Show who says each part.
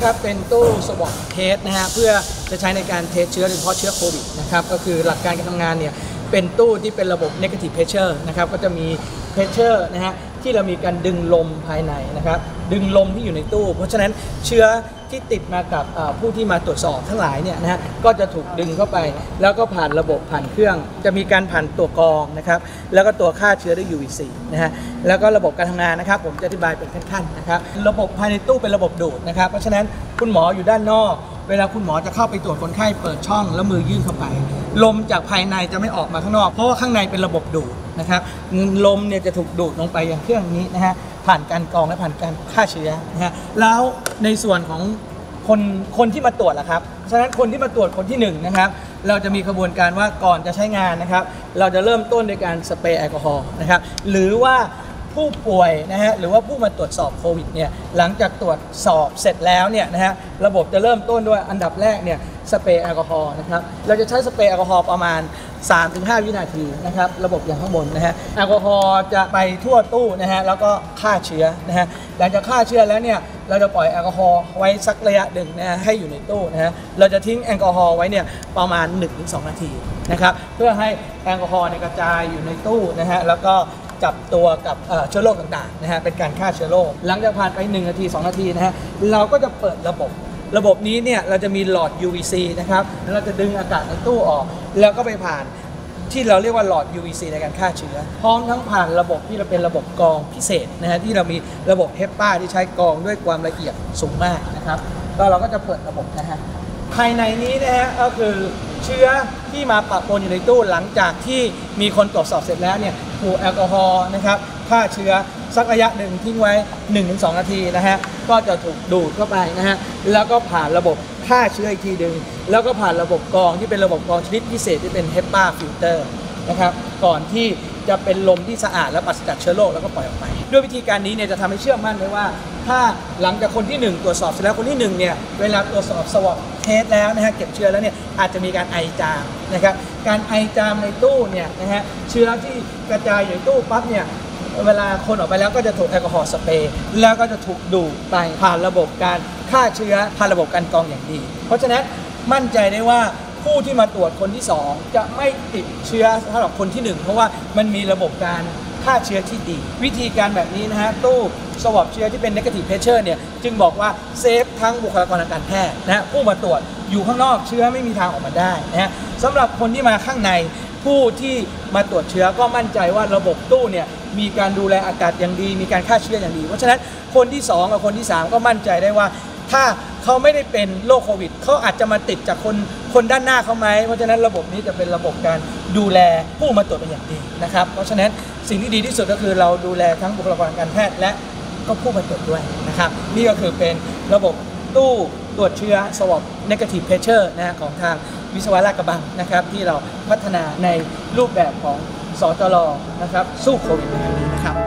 Speaker 1: นะครับเป็นตู้สวอปเทสนะฮะเพื่อจะใช้ในการเทสเชื้อโดยเฉพาะเชื้อโควิดนะครับก็คือหลักการการทำงานเนี่ยเป็นตู้ที่เป็นระบบ negative pressure นะครับก็จะมี pressure นะฮะที่เรามีการดึงลมภายในนะครับดึงลมที่อยู่ในตู้เพราะฉะนั้นเชื้อที่ติดมากับผู้ที่มาตรวจสอบทั้งหลายเนี่ยนะฮะก็จะถูกดึงเข้าไปแล้วก็ผ่านระบบผ่านเครื่องจะมีการผ่านตัวกรองนะครับแล้วก็ตัวฆ่าเชื้อด้วย UVC นะฮะแล้วก็ระบบการทำงานนะครับผมจะอธิบายเป็นขั้นๆนะครับระบบภายในตู้เป็นระบบดูดนะครับเพราะฉะนั้นคุณหมออยู่ด้านนอกเวลาคุณหมอจะเข้าไปตรวจคนไข้เปิดช่องแล้วมือยื่นเข้าไปลมจากภายในจะไม่ออกมาข้างนอกเพราะว่าข้างในเป็นระบบดูดนะครับลมเนี่ยจะถูกดูดลงไปอย่างเครื่องนี้นะฮะผ่านการกรองและผ่านการฆ่าเชื้อนะฮะแล้วในส่วนของคนที่มาตรวจล่ะครับฉะนั้นคนที่มาตรวจคนที่1นะครับเราจะมีกระบวนการว่าก่อนจะใช้งานนะครับเราจะเริ่มต้นในการสเปรย์แอลกอฮอล์นะครับหรือว่าผู้ป่วยนะฮะหรือว่าผู้มาตรวจสอบโควิดเนี่ยหลังจากตรวจสอบเสร็จแล้วเนี่ยนะฮะระบบจะเริ่มต้นด้วยอันดับแรกเนี่ยสเปรย์แอลกอฮอล์นะครับเราจะใช้สเปรย์แอลกอฮอล์ประมาณ 3-5 วินาทีนะครับระบบอย่างข้างบนนะฮะแอลกอฮอล์จะไปทั่วตู้นะฮะแล้วก็ฆ่าเชื้อนะฮะหลังจากฆ่าเชื้อแล้วเนี่ยเราจะปล่อยแอลกอฮอล์ไว้สักระยะหนึ่งนะฮะให้อยู่ในตู้นะฮะเราจะทิ้งแอลกอฮอล์ไว้เนี่ยประมาณ 1-2 นาทีนะครับเพื่อให้แอลกอฮอล์กระจายอยู่ในตู้นะฮะแล้วก็จับตัวกับเชื้อโรคต่างๆนะฮะเป็นการฆ่าเชื้อโรคหลังจากผ่านไป1 นาที 2 นาทีนะฮะเราก็จะเปิดระบบนี้เนี่ยเราจะมีหลอด UVC นะครับแล้วเราจะดึงอากาศในตู้ออกแล้วก็ไปผ่านที่เราเรียกว่าหลอด UVC ในการฆ่าเชื้อพร้อมทั้งผ่านระบบที่เราเป็นระบบกรองพิเศษนะฮะที่เรามีระบบHEPAที่ใช้กรองด้วยความละเอียดสูงมากนะครับแล้วเราก็จะเปิดระบบนะฮะภายในนี้นะฮะก็คือเชื้อที่มาปะปนอยู่ในตู้หลังจากที่มีคนตรวจสอบเสร็จแล้วเนี่ยถูกแอลกอฮอล์นะครับฆ่าเชื้อสักระยะหนึ่งทิ้งไว้ 1-2 นาทีนะฮะก็จะถูกดูดเข้าไปนะฮะแล้วก็ผ่านระบบฆ่าเชื้ออีกทีนึงแล้วก็ผ่านระบบกรองที่เป็นระบบกรองชนิดพิเศษที่เป็น HEPA filter นะครับก่อนที่จะเป็นลมที่สะอาดและปราศจากเชื้อโรคแล้วก็ปล่อยออกไปด้วยวิธีการนี้เนี่ยจะทำให้เชื่อมั่นได้ว่าถ้าหลังจากคนที่1ตรวจสอบเสร็จแล้วคนที่1เนี่ยเวลาตรวจสอบสวอปเทสแล้วนะฮะเก็บเชื้อแล้วเนี่ยอาจจะมีการไอจามนะครับการไอจามในตู้เนี่ยนะฮะเชื้อที่กระจายอยู่ในตู้ปั๊บเนี่ยเวลาคนออกไปแล้วก็จะถูกแอลกอฮอล์สเปรย์แล้วก็จะถูกดูดไปผ่านระบบการฆ่าเชื้อผ่านระบบการกรองอย่างดีเพราะฉะนั้นมั่นใจได้ว่าผู้ที่มาตรวจคนที่2จะไม่ติดเชื้อสำหรับคนที่1เพราะว่ามันมีระบบการฆ่าเชื้อที่ดีวิธีการแบบนี้นะฮะตู้สวอปเชื้อที่เป็น negative pressure เนี่ยจึงบอกว่าเซฟทั้งบุคลากรทางการแพทย์นะฮะผู้มาตรวจอยู่ข้างนอกเชื้อไม่มีทางออกมาได้นะฮะสำหรับคนที่มาข้างในผู้ที่มาตรวจเชื้อก็มั่นใจว่าระบบตู้เนี่ยมีการดูแลอากาศอย่างดีมีการฆ่าเชื้ออย่างดีเพราะฉะนั้นคนที่2กับคนที่3ก็มั่นใจได้ว่าถ้าเขาไม่ได้เป็นโรคโควิดเขาอาจจะมาติดจากคนด้านหน้าเขาไหมเพราะฉะนั้นระบบนี้จะเป็นระบบการดูแลผู้มาตรวจเป็นอย่างดีนะครับเพราะฉะนั้นสิ่งที่ดีที่สุดก็คือเราดูแลทั้งบุคลากรทางการแพทย์และก็ผู้มาตรวจด้วยนะครับนี่ก็คือเป็นระบบตู้ตรวจเชื้อ Swab Negative Pressure นะของทางวิศวะลาดกระบังนะครับที่เราพัฒนาในรูปแบบของสจลนะครับสู้โควิดในครั้งนี้นะครับ